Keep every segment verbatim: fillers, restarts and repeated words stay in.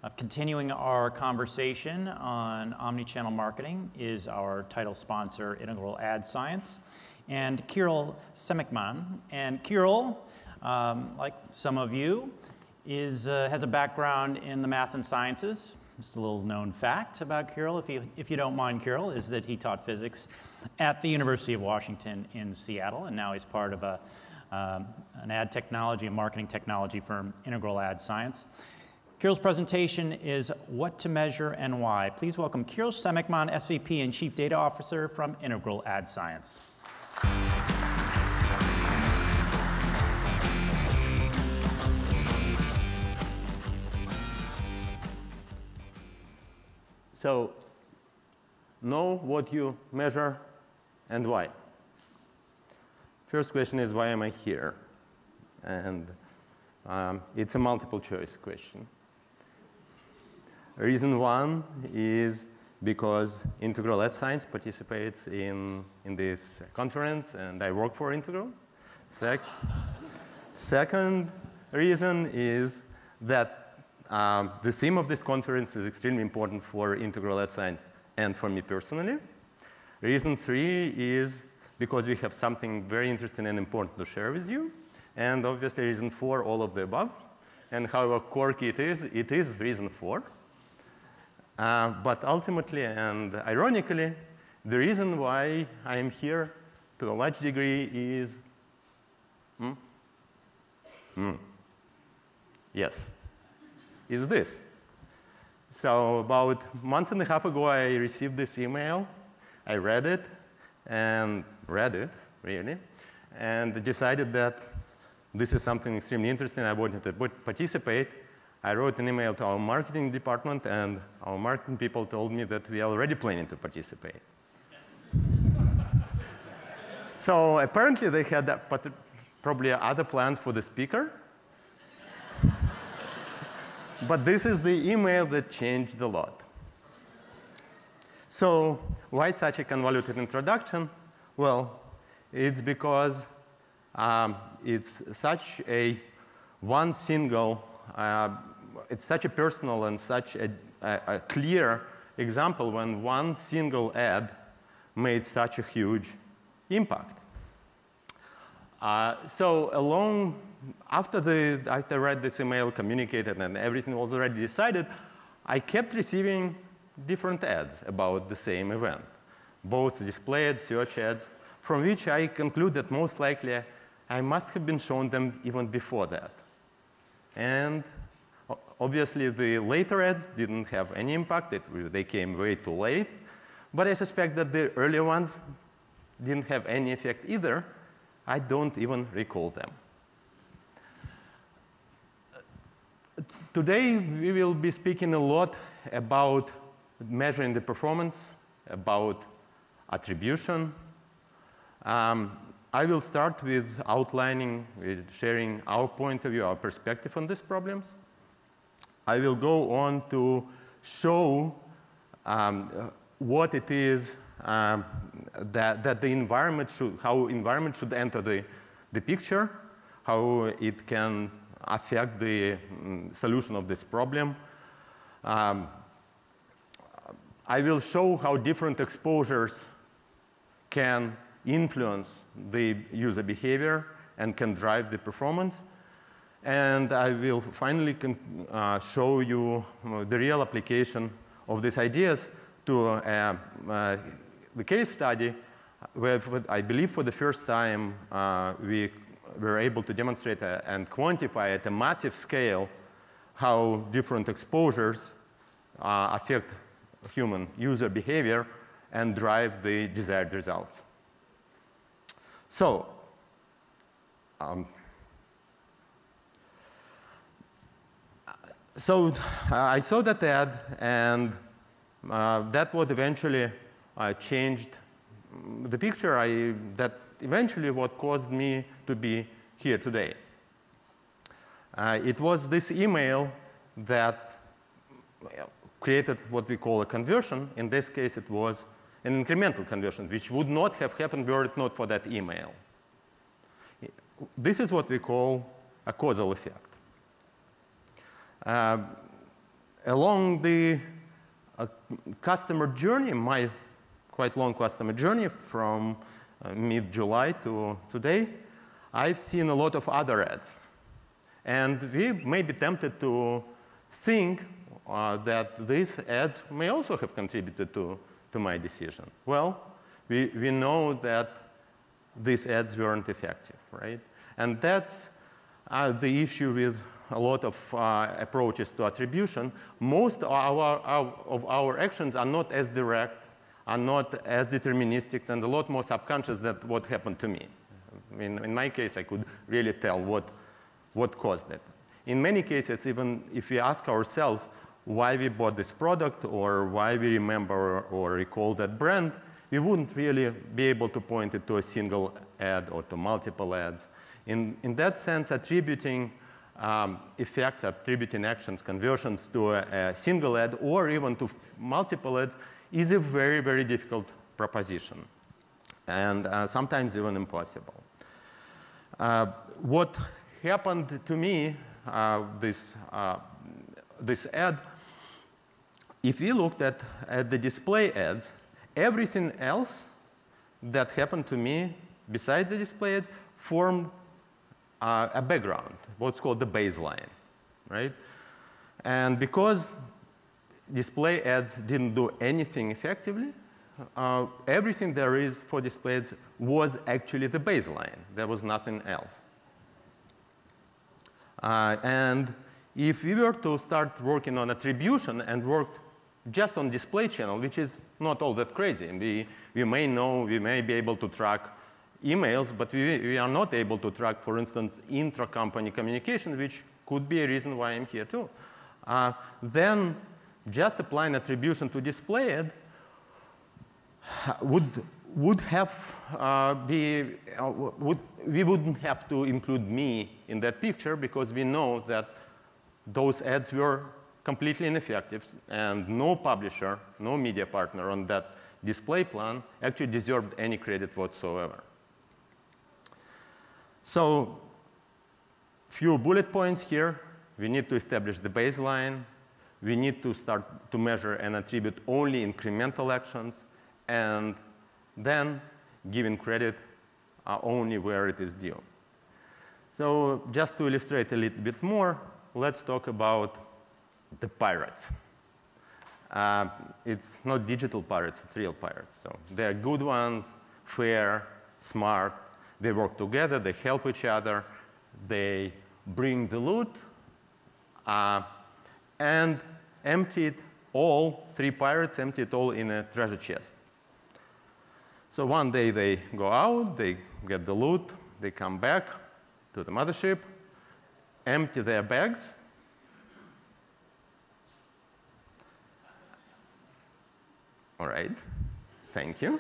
Uh, continuing our conversation on omni-channel marketing is our title sponsor, Integral Ad Science, and Kiril Tsemekhman. And Kiril, um, like some of you, is, uh, has a background in the math and sciences. Just a little known fact about Kiril, if you, if you don't mind, Kiril, is that he taught physics at the University of Washington in Seattle, and now he's part of a, um, an ad technology and marketing technology firm, Integral Ad Science. Kiril's presentation is What to Measure and Why. Please welcome Kiril Tsemekhman, S V P and Chief Data Officer from Integral Ad Science. So, know what you measure and why. First question is, why am I here? And um, it's a multiple choice question. Reason one is because Integral Ad Science participates in, in this conference, and I work for Integral. Sec Second reason is that um, the theme of this conference is extremely important for Integral Ad Science and for me personally. Reason three is because we have something very interesting and important to share with you. And obviously reason four, all of the above. And however quirky it is, it is reason four. Uh, but ultimately and ironically, the reason why I am here to a large degree is, hmm? Hmm. Yes, is this. So about a month and a half ago, I received this email. I read it, and read it, really, and decided that this is something extremely interesting. I wanted to participate. I wrote an email to our marketing department, and our marketing people told me that we are already planning to participate. So apparently they had that, but probably other plans for the speaker. But this is the email that changed a lot. So why such a convoluted introduction? Well, it's because um, it's such a one single uh, it's such a personal and such a, a, a clear example when one single ad made such a huge impact. Uh, so along, after, the, after I read this email, communicated, and everything was already decided, I kept receiving different ads about the same event, both display ads, search ads, from which I conclude that most likely I must have been shown them even before that. And obviously, the later ads didn't have any impact. It, they came way too late. But I suspect that the earlier ones didn't have any effect either. I don't even recall them. Today, we will be speaking a lot about measuring the performance, about attribution. Um, I will start with outlining, with sharing our point of view, our perspective on these problems. I will go on to show um, what it is um, that, that the environment should, how environment should enter the, the picture, how it can affect the um, solution of this problem. Um, I will show how different exposures can influence the user behavior and can drive the performance. And I will finally uh, show you uh, the real application of these ideas to uh, uh, the case study where, I believe for the first time, uh, we were able to demonstrate uh, and quantify at a massive scale how different exposures uh, affect human user behavior and drive the desired results. So, um, So uh, I saw that ad, and uh, that what eventually uh, changed the picture. I, that eventually what caused me to be here today. Uh, it was this email that created what we call a conversion. In this case, it was an incremental conversion, which would not have happened were it not for that email. This is what we call a causal effect. Uh, along the uh, customer journey, my quite long customer journey from uh, mid-July to today, I've seen a lot of other ads. And we may be tempted to think uh, that these ads may also have contributed to, to my decision. Well, we, we know that these ads weren't effective, right? And that's uh, the issue with a lot of uh, approaches to attribution. Most of our, our, of our actions are not as direct, are not as deterministic, and a lot more subconscious than what happened to me. In, in my case, I could really tell what, what caused it. In many cases, even if we ask ourselves why we bought this product or why we remember or recall that brand, we wouldn't really be able to point it to a single ad or to multiple ads. In, in that sense, attributing um, effects, attributing actions, conversions to a, a single ad or even to multiple ads is a very, very difficult proposition, and uh, sometimes even impossible. Uh, what happened to me, uh, this, uh, this ad, if we looked at, at the display ads, everything else that happened to me besides the display ads formed uh, a background, what's called the baseline, right? And because display ads didn't do anything effectively, uh, everything there is for display ads was actually the baseline. There was nothing else. Uh, and if we were to start working on attribution and worked just on display channel, which is not all that crazy. We, we may know, we may be able to track emails, but we, we are not able to track, for instance, intra-company communication, which could be a reason why I'm here too. Uh, then just applying attribution to display ad would, would have uh, be, uh, would, we wouldn't have to include me in that picture because we know that those ads were completely ineffective, and no publisher, no media partner on that display plan actually deserved any credit whatsoever. So, few bullet points here. We need to establish the baseline. We need to start to measure and attribute only incremental actions, and then giving credit uh, only where it is due. So, just to illustrate a little bit more, let's talk about the pirates. Uh, it's not digital pirates, it's real pirates. So they're good ones, fair, smart. They work together, they help each other, they bring the loot, uh, and empty it all, three pirates empty it all in a treasure chest. So one day they go out, they get the loot, they come back to the mothership, empty their bags, all right, thank you.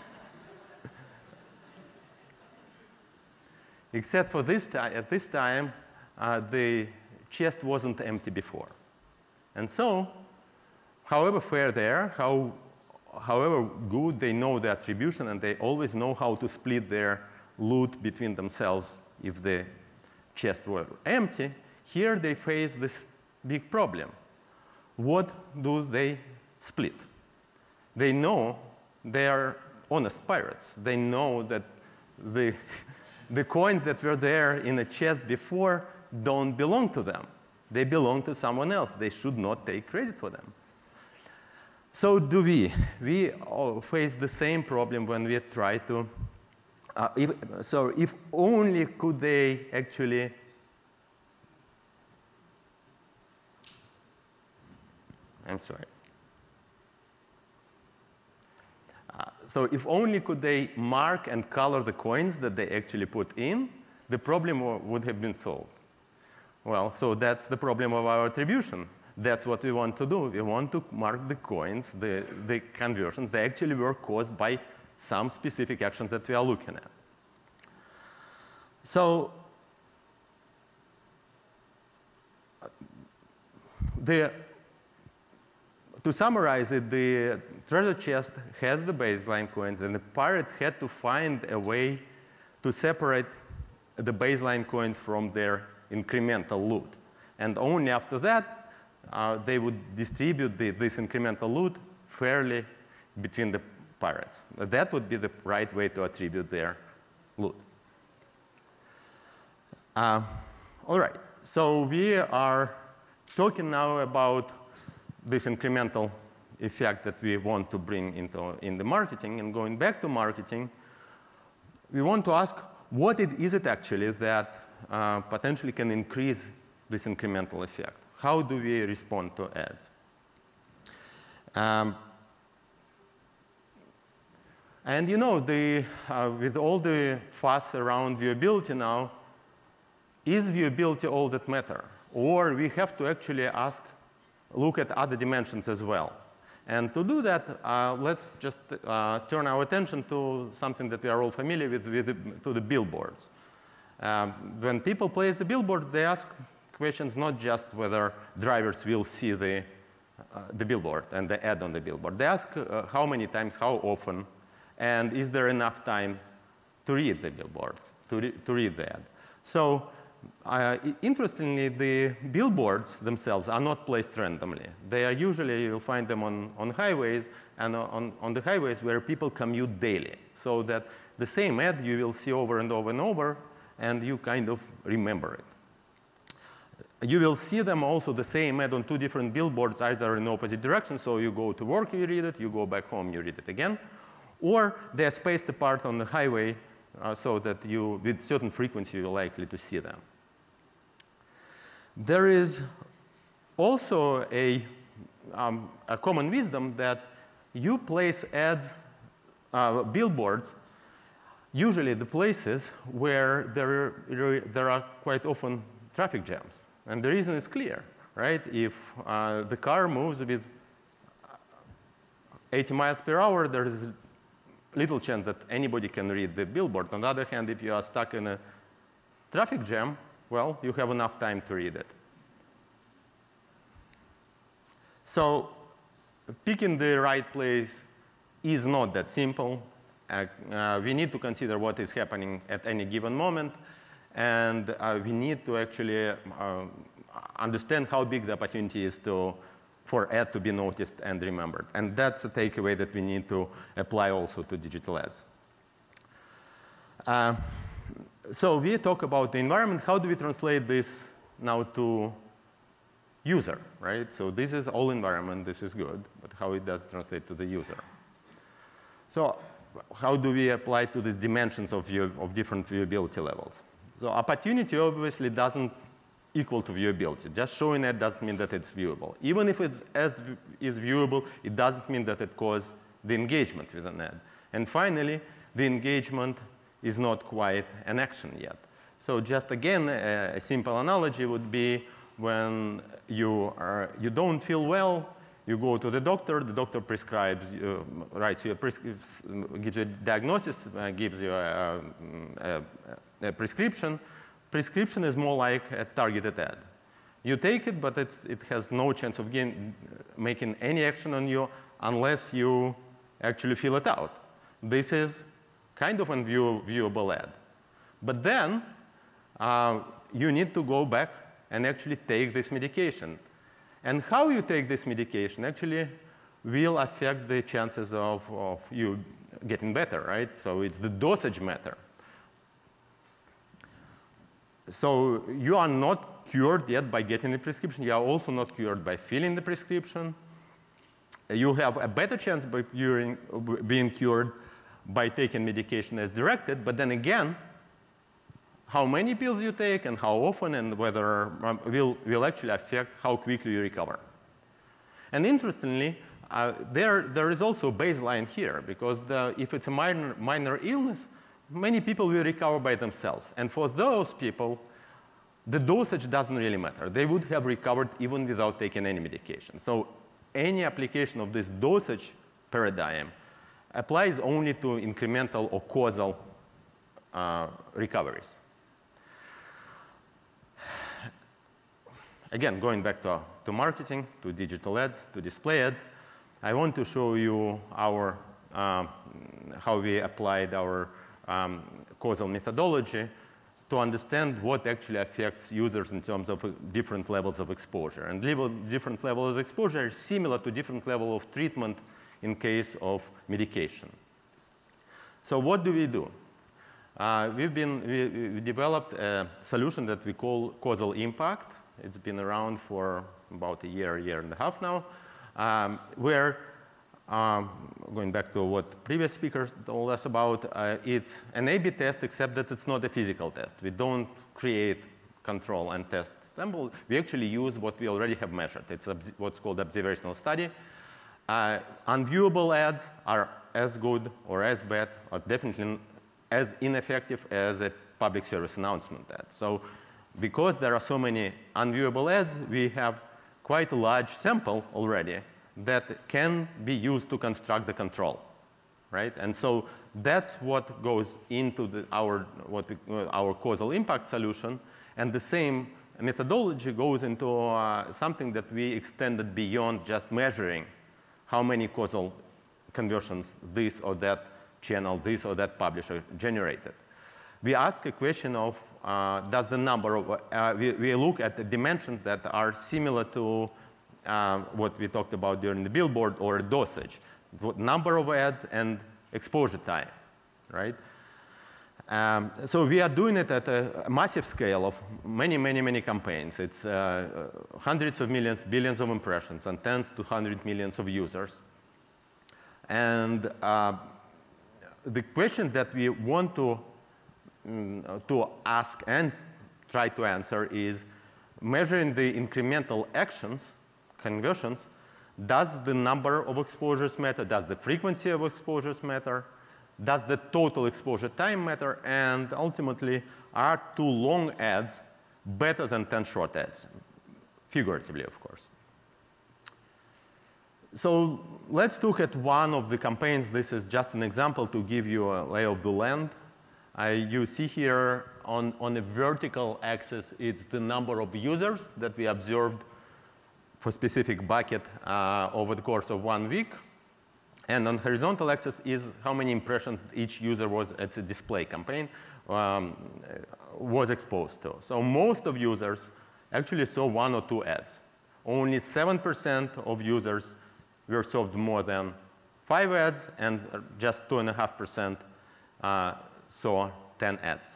Except for this time, at this time, uh, the chest wasn't empty before. And so, however fair they are, how, however good they know the attribution, and they always know how to split their loot between themselves if the chests were empty, here they face this big problem. What do they split? They know they are honest pirates. They know that the, the coins that were there in the chest before don't belong to them. They belong to someone else. They should not take credit for them. So do we. We face the same problem when we try to, uh, if, so if only could they actually I'm sorry. Uh, so if only could they mark and color the coins that they actually put in, the problem would have been solved. Well, so that's the problem of our attribution. That's what we want to do. We want to mark the coins, the, the conversions. They actually were caused by some specific actions that we are looking at. So the, to summarize it, the treasure chest has the baseline coins, and the pirates had to find a way to separate the baseline coins from their incremental loot. And only after that, uh, they would distribute the, this incremental loot fairly between the pirates. That would be the right way to attribute their loot. Uh, all right, so we are talking now about this incremental effect that we want to bring into in the marketing. And going back to marketing, we want to ask what it is it actually that uh, potentially can increase this incremental effect. How do we respond to ads? Um, and you know, the, uh, with all the fuss around viewability now, is viewability all that matter? Or we have to actually ask, look at other dimensions as well. And to do that, uh, let's just uh, turn our attention to something that we are all familiar with, with the, to the billboards. Um, when people place the billboard, they ask questions not just whether drivers will see the, uh, the billboard and the ad on the billboard. They ask uh, how many times, how often, and is there enough time to read the billboards, to, re to read the ad. So uh, interestingly, the billboards themselves are not placed randomly. They are usually, you'll find them on, on highways and on, on the highways where people commute daily. So that the same ad you will see over and over and over, and you kind of remember it. You will see them also the same ad on two different billboards, either in opposite directions. So you go to work, you read it, you go back home, you read it again. Or they're spaced apart on the highway uh, so that you, with certain frequency, you're likely to see them. There is also a, um, a common wisdom that you place ads, uh, billboards, usually the places where there, there are quite often traffic jams. And the reason is clear, right? If uh, the car moves with eighty miles per hour, there is little chance that anybody can read the billboard. On the other hand, if you are stuck in a traffic jam, well, you have enough time to read it. So picking the right place is not that simple. Uh, uh, we need to consider what is happening at any given moment. And uh, we need to actually uh, understand how big the opportunity is to, for ad to be noticed and remembered. And that's a takeaway that we need to apply also to digital ads. Uh, so we talk about the environment. How do we translate this now to user, right? So this is all environment. This is good. But how it does translate to the user? So how do we apply to these dimensions of, view, of different viewability levels? So opportunity obviously doesn't equal to viewability. Just showing it doesn't mean that it's viewable. Even if it's as is viewable, it doesn't mean that it causes the engagement with an ad. And finally, the engagement is not quite an action yet. So just again, a, a simple analogy would be when you are you don't feel well, you go to the doctor, the doctor prescribes, uh, writes you a pres gives you a diagnosis, uh, gives you a, a, a prescription. Prescription is more like a targeted ad. You take it, but it's, it has no chance of getting, making any action on you unless you actually fill it out. This is kind of a view, viewable ad. But then uh, you need to go back and actually take this medication. And how you take this medication actually will affect the chances of, of you getting better, right? So it's the dosage matter. So you are not cured yet by getting the prescription. You are also not cured by filling the prescription. You have a better chance by being cured by taking medication as directed. But then again, how many pills you take and how often and whether um, will, will actually affect how quickly you recover. And interestingly, uh, there, there is also a baseline here, because the, if it's a minor, minor illness, many people will recover by themselves. And for those people, the dosage doesn't really matter. They would have recovered even without taking any medication. So any application of this dosage paradigm applies only to incremental or causal uh, recoveries. Again, going back to, to marketing, to digital ads, to display ads, I want to show you our, um, how we applied our um, causal methodology to understand what actually affects users in terms of uh, different levels of exposure. And level, different levels of exposure is similar to different level of treatment in case of medication. So what do we do? Uh, we've been, we, we developed a solution that we call causal impact. It's been around for about a year, year and a half now, um, where Um, going back to what previous speakers told us about, uh, it's an A B test, except that it's not a physical test. We don't create, control, and test sample. We actually use what we already have measured. It's what's called observational study. Uh, unviewable ads are as good or as bad, or definitely as ineffective as a public service announcement ad. So because there are so many unviewable ads, we have quite a large sample already that can be used to construct the control, right? And so that's what goes into the, our, what we, uh, our causal impact solution. And the same methodology goes into uh, something that we extended beyond just measuring how many causal conversions this or that channel, this or that publisher generated. We ask a question of, uh, does the number of, uh, we, we look at the dimensions that are similar to Uh, what we talked about during the billboard or dosage, number of ads and exposure time, right? Um, so we are doing it at a massive scale of many, many, many campaigns. It's uh, hundreds of millions, billions of impressions, and tens to hundred millions of users. And uh, the question that we want to, um, to ask and try to answer is measuring the incremental actions, conversions, does the number of exposures matter? Does the frequency of exposures matter? Does the total exposure time matter? And ultimately, are two long ads better than ten short ads? Figuratively, of course. So let's look at one of the campaigns. This is just an example to give you a lay of the land. I, you see here on, on the vertical axis, it's the number of users that we observed for specific bucket uh, over the course of one week. And on horizontal axis is how many impressions each user was, it's a display campaign, um, was exposed to. So most of users actually saw one or two ads. Only seven percent of users were served more than five ads, and just two point five percent uh, saw ten ads.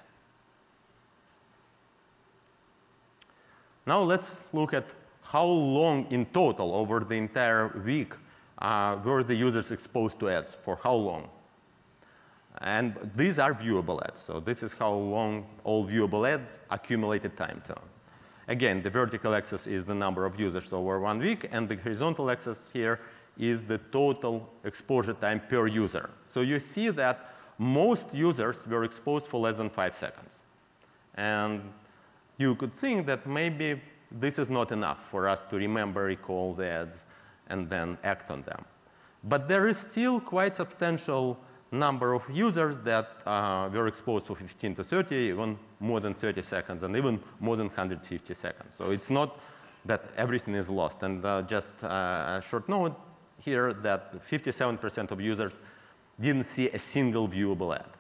Now let's look at how long in total over the entire week uh, were the users exposed to ads, for how long. And these are viewable ads. So this is how long all viewable ads accumulated time to. Again, the vertical axis is the number of users over one week, and the horizontal axis here is the total exposure time per user. So you see that most users were exposed for less than five seconds. And you could think that maybe this is not enough for us to remember, recall the ads, and then act on them. But there is still quite substantial number of users that uh, were exposed for fifteen to thirty, even more than thirty seconds, and even more than one hundred fifty seconds. So it's not that everything is lost. And uh, just uh, a short note here that fifty-seven percent of users didn't see a single viewable ad.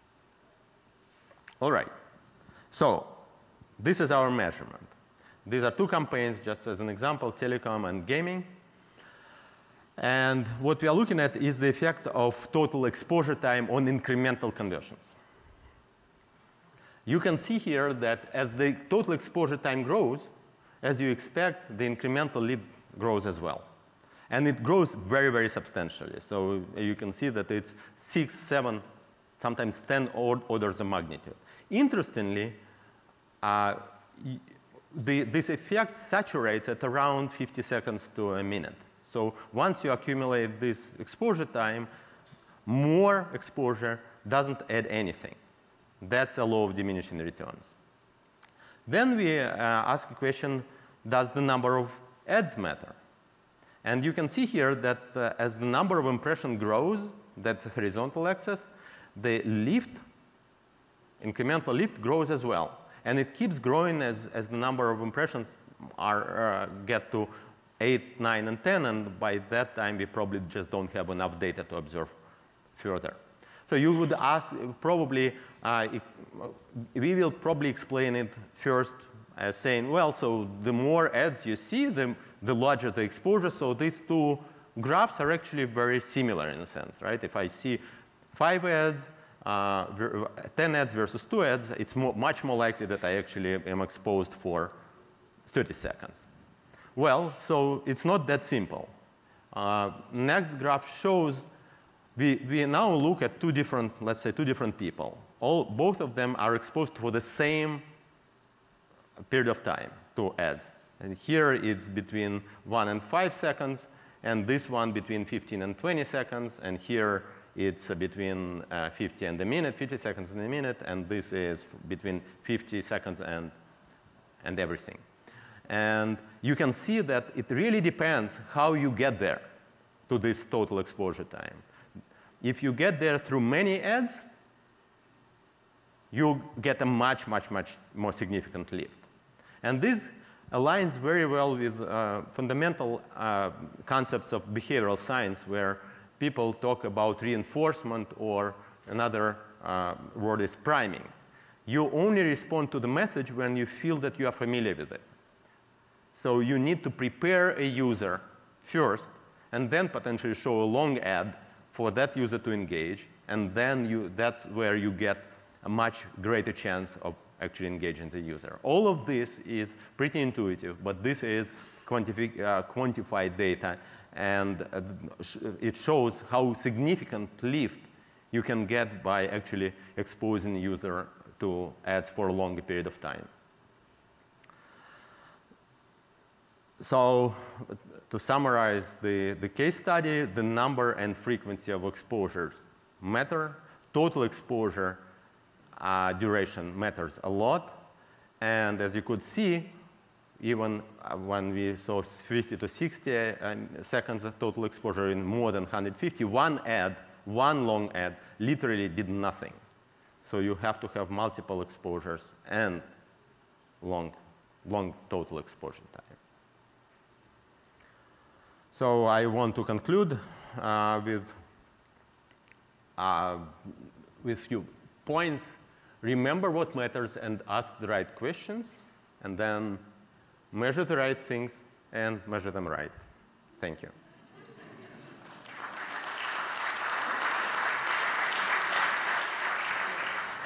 All right. So this is our measurement. These are two campaigns, just as an example, telecom and gaming. And what we are looking at is the effect of total exposure time on incremental conversions. You can see here that as the total exposure time grows, as you expect, the incremental lift grows as well. And it grows very, very substantially. So you can see that it's six, seven, sometimes ten orders of magnitude. Interestingly, uh, the, this effect saturates at around fifty seconds to a minute. So once you accumulate this exposure time, more exposure doesn't add anything. That's a law of diminishing returns. Then we uh, ask a question, does the number of ads matter? And you can see here that uh, as the number of impressions grows, that's the horizontal axis, the lift, incremental lift grows as well. And it keeps growing as, as the number of impressions are, uh, get to eight, nine, and ten, and by that time we probably just don't have enough data to observe further. So you would ask probably, uh, it, we will probably explain it first as saying, well, so the more ads you see, the, the larger the exposure. So these two graphs are actually very similar in a sense, right? If I see five ads, uh, ten ads versus two ads, it's more, much more likely that I actually am exposed for thirty seconds. Well, so it's not that simple. Uh, next graph shows we, we now look at two different, let's say, two different people. All, both of them are exposed for the same period of time to ads. And here it's between one and five seconds, and this one between fifteen and twenty seconds, and here it's between uh, fifty and a minute, fifty seconds and a minute, and this is between fifty seconds and, and everything. And you can see that it really depends how you get there to this total exposure time. If you get there through many ads, you get a much, much, much more significant lift. And this aligns very well with uh, fundamental uh, concepts of behavioral science, where people talk about reinforcement, or another uh, word is priming. You only respond to the message when you feel that you are familiar with it. So you need to prepare a user first, and then potentially show a long ad for that user to engage, and then you, that's where you get a much greater chance of actually engaging the user. All of this is pretty intuitive, but this is quantifi uh, quantified data, and uh, sh it shows how significant lift you can get by actually exposing the user to ads for a longer period of time. So to summarize the, the case study, the number and frequency of exposures matter. Total exposure uh, duration matters a lot. And as you could see, even uh, when we saw fifty to sixty uh, seconds of total exposure in more than one hundred fifty, one ad, one long ad, literally did nothing. So you have to have multiple exposures and long, long total exposure time. So I want to conclude uh, with uh, with few points. Remember what matters and ask the right questions, and then measure the right things and measure them right. Thank you.